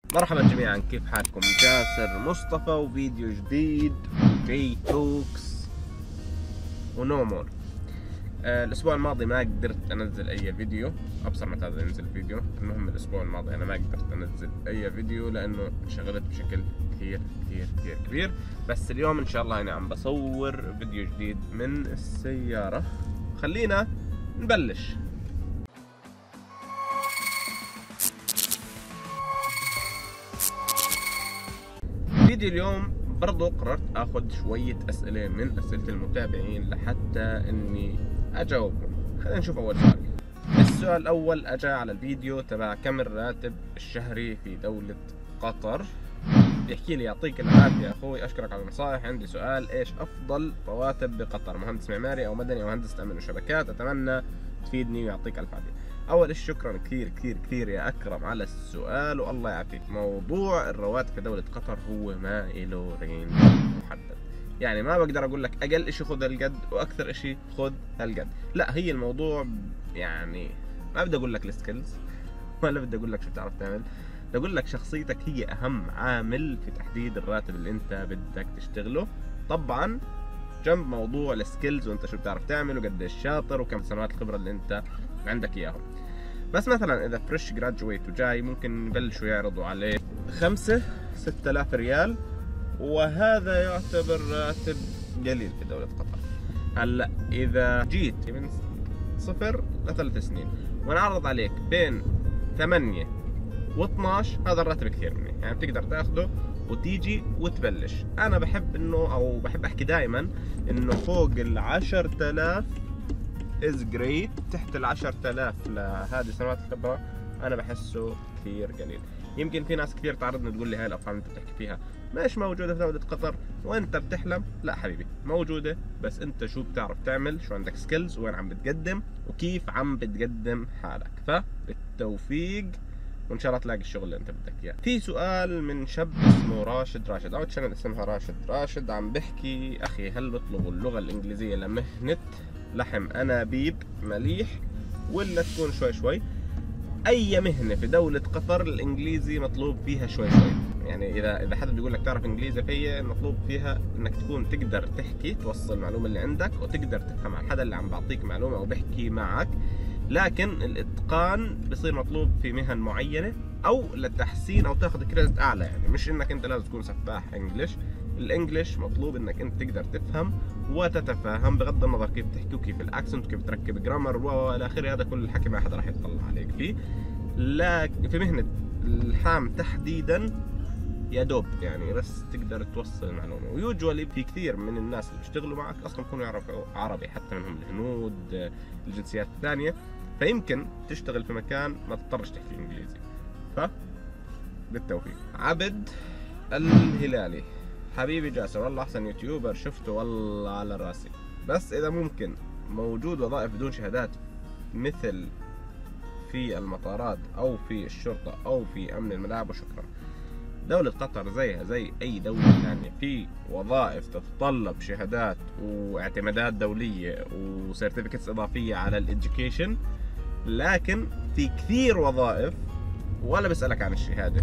مرحبا جميعا، كيف حالكم؟ جاسر مصطفى وفيديو جديد جي توكس ونومور. الاسبوع الماضي ما قدرت انزل اي فيديو، ابصر متى انزل فيديو. المهم الاسبوع الماضي انا ما قدرت انزل اي فيديو لانه انشغلت بشكل كثير كبير. بس اليوم ان شاء الله انا عم بصور فيديو جديد من السيارة. خلينا نبلش. فيديو اليوم برضو قررت اخذ شوية اسئلة من اسئلة المتابعين لحتى اني اجاوبهم. خلينا نشوف اول سؤال. السؤال الاول اجى على الفيديو تبع كم الراتب الشهري في دولة قطر. بيحكي لي يعطيك العافية اخوي، اشكرك على النصائح. عندي سؤال، ايش افضل رواتب بقطر؟ مهندس معماري او مدني او هندسة امن وشبكات؟ اتمنى تفيدني ويعطيك الف عافية. اول شيء شكرا كثير يا اكرم على السؤال والله يعافيك. موضوع الرواتب في دولة قطر هو ما له رينج محدد، يعني ما بقدر اقول لك اقل شيء خذ هالقد واكثر شيء خذ هالقد، لا هي الموضوع يعني ما بدي اقول لك السكيلز ولا بدي اقول لك شو بتعرف تعمل، بدي اقول لك شخصيتك هي اهم عامل في تحديد الراتب اللي انت بدك تشتغله. طبعا جنب موضوع السكيلز وانت شو بتعرف تعمل وقديش شاطر وكم سنوات الخبرة اللي انت عندك اياهم. بس مثلا اذا فريش جراجويت وجاي ممكن يبلشوا يعرضوا عليه 5-6 آلاف ريال، وهذا يعتبر راتب قليل في دولة قطر. هلا اذا جيت من 0 ل3 سنين ونعرض عليك بين 8 و12، هذا الراتب كثير منيح، يعني بتقدر تاخده وتيجي وتبلش. انا بحب انه او بحب احكي دائما انه فوق ال10,000 is great، تحت ال10,000 لهذه سنوات الخبرة أنا بحسه كثير قليل. يمكن في ناس كثير تعرضني تقول لي هاي الأرقام اللي أنت بتحكي فيها مش موجودة في دولة قطر وأنت بتحلم. لا حبيبي، موجودة، بس أنت شو بتعرف تعمل، شو عندك سكيلز، وين عم بتقدم وكيف عم بتقدم حالك. فبالتوفيق وان شاء الله تلاقي الشغل اللي انت بدك اياه. في سؤال من شاب اسمه راشد او تشانل اسمها راشد عم بحكي اخي هل بيطلبوا اللغة الانجليزية لمهنة لحم انابيب مليح ولا تكون شوي؟ اي مهنة في دولة قطر الانجليزي مطلوب فيها شوي. يعني اذا حدا بيقول لك تعرف انجليزي فهي مطلوب فيها انك تكون تقدر تحكي توصل المعلومة اللي عندك وتقدر تفهم على حدا اللي عم بعطيك معلومة او بحكي معك. لكن الاتقان بصير مطلوب في مهن معينة او لتحسين او تاخذ كريدت اعلى، يعني مش انك انت لازم تكون سفاح انجلش. الانجليش مطلوب انك انت تقدر تفهم وتتفاهم بغض النظر كيف تحكي وكيف الاكسنت وكيف تركب جرامر والى اخره. هذا كل الحكي ما حدا راح يطلع عليك فيه. لكن في مهنة اللحام تحديدا يا دوب يعني بس تقدر توصل المعلومة. ويوجوالي في كثير من الناس اللي بيشتغلوا معك اصلا بيكونوا يعرفوا عربي، حتى منهم الهنود، الجنسيات الثانية، فيمكن تشتغل في مكان ما تضطرش تحكي انجليزي. بالتوفيق. عبد الهلالي، حبيبي جاسر والله احسن يوتيوبر شفته والله على راسي، بس اذا ممكن موجود وظائف بدون شهادات مثل في المطارات او في الشرطة او في امن الملاعب، وشكرا. دولة قطر زيها زي اي دولة ثانية، في وظائف تتطلب شهادات واعتمادات دولية وسيرتيفيكتس اضافية على الاديوكيشن، لكن في كثير وظائف ولا بسألك عن الشهادة.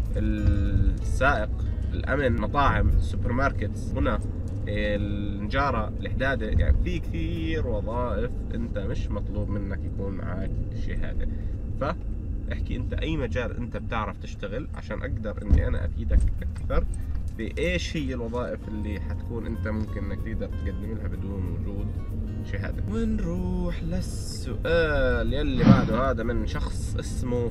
السائق، الامن، المطاعم، السوبر ماركتس، هنا النجارة، الحدادة، يعني في كثير وظائف انت مش مطلوب منك يكون معك شهادة. فاحكي انت اي مجال انت بتعرف تشتغل عشان اقدر اني انا افيدك اكثر بايش هي الوظائف اللي حتكون انت ممكن انك تقدر تقدم لها بدون وجود شهادة. ونروح للسؤال يلي بعده، هذا من شخص اسمه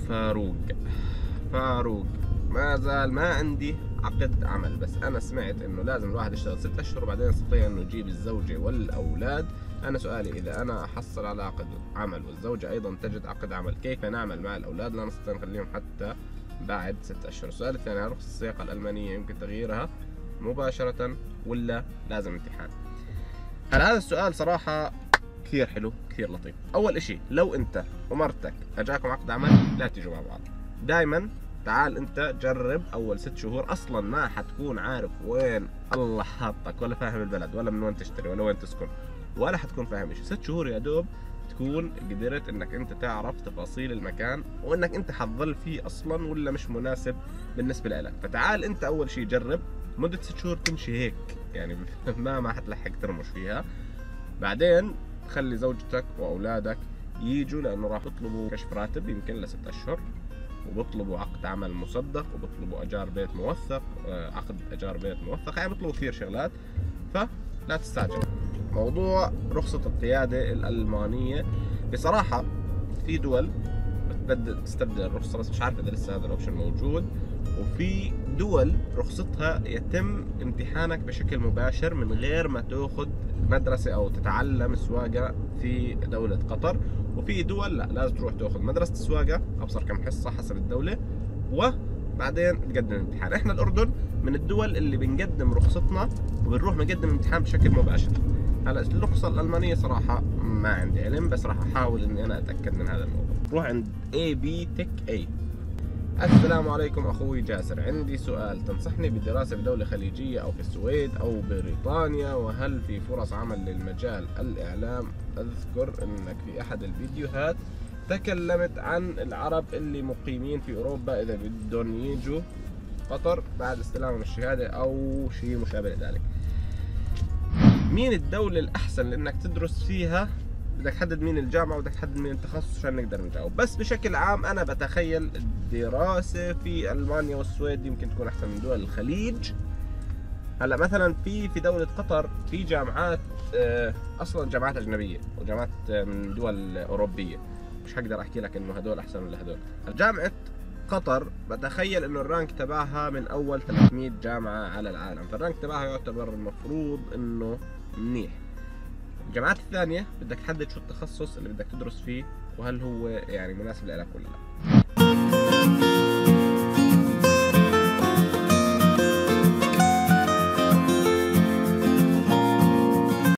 فاروق. ما زال ما عندي عقد عمل، بس انا سمعت انه لازم الواحد يشتغل 6 اشهر وبعدين يستطيع انه يجيب الزوجة والاولاد. انا سؤالي اذا انا احصل على عقد عمل والزوجة ايضا تجد عقد عمل، كيف نعمل مع الاولاد لا نستطيع نخليهم حتى بعد 6 اشهر؟ السؤال الثاني، رخصة السياقة الالمانية يمكن تغييرها مباشرة ولا لازم امتحان؟ هذا السؤال صراحة كثير حلو كثير لطيف. اول اشي، لو انت ومرتك اجاكم عقد عمل لا تيجوا مع بعض، دائما تعال انت جرب اول 6 شهور. اصلا ما حتكون عارف وين الله حاطك ولا فاهم البلد ولا من وين تشتري ولا وين تسكن ولا حتكون فاهم شيء. 6 شهور يا دوب تكون قدرت انك انت تعرف تفاصيل المكان وانك انت حتظل فيه اصلا ولا مش مناسب بالنسبه لك. فتعال انت اول شيء جرب مده 6 شهور تمشي هيك يعني ما حتلحق ترمش فيها. بعدين خلي زوجتك واولادك يجوا، لانه راح يطلبوا كشف راتب يمكن ل6 اشهر، وبطلبوا عقد عمل مصدق، وبطلبوا اجار بيت موثق، عقد اجار بيت موثق، يعني بيطلبوا كثير شغلات. فلا تستعجل. موضوع رخصة القيادة الألمانية، بصراحة في دول تستبدل الرخصة، بس مش عارف إذا لسه هذا الأوبشن موجود. وفي دول رخصتها يتم امتحانك بشكل مباشر من غير ما تأخذ مدرسة أو تتعلم السواقة في دولة قطر. وفي دول لا، لازم تروح تأخذ مدرسة السواقة أبصر كم حصة حسب الدولة، وبعدين تقدم الامتحان. احنا الأردن من الدول اللي بنقدم رخصتنا وبنروح نقدم الامتحان بشكل مباشر. هلا الرخصة الألمانية صراحة ما عندي علم، بس راح أحاول إني أنا أتأكد من هذا الموضوع. روح عند AB Tech A. السلام عليكم أخوي جاسر، عندي سؤال، تنصحني بالدراسة بدولة خليجية أو في السويد أو بريطانيا؟ وهل في فرص عمل للمجال الإعلام؟ أذكر أنك في أحد الفيديوهات تكلمت عن العرب اللي مقيمين في أوروبا إذا بدهم يجوا قطر بعد استلام الشهادة أو شيء مشابه لذلك. مين الدولة الأحسن لأنك تدرس فيها؟ بدك تحدد مين الجامعة وبدك تحدد مين التخصص عشان نقدر نجاوب. بس بشكل عام أنا بتخيل الدراسة في ألمانيا والسويد يمكن تكون أحسن من دول الخليج. هلا مثلا في دولة قطر في جامعات أصلا جامعات أجنبية وجامعات من دول أوروبية، مش هقدر أحكي لك إنه هدول أحسن ولا هدول. جامعة قطر بتخيل إنه الرانك تبعها من أول 300 جامعة على العالم، فالرانك تبعها يعتبر المفروض إنه منيح. الجامعات الثانية بدك تحدد شو التخصص اللي بدك تدرس فيه وهل هو يعني مناسب لك ولا لا.